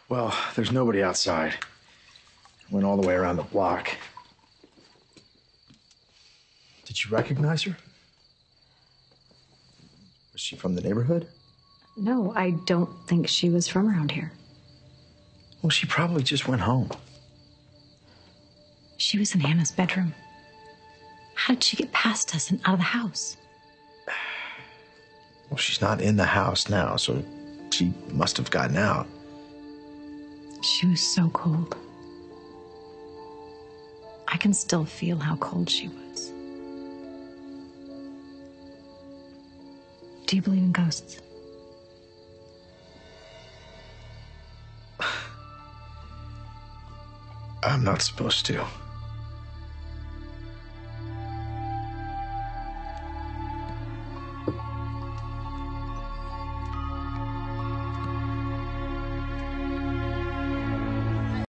Well, there's nobody outside. Went all the way around the block. Did you recognize her? Was she from the neighborhood? No, I don't think she was from around here. Well, she probably just went home. She was in Hannah's bedroom. How did she get past us and out of the house? Well, she's not in the house now, so she must have gotten out. She was so cold. I can still feel how cold she was. Do you believe in ghosts? I'm not supposed to.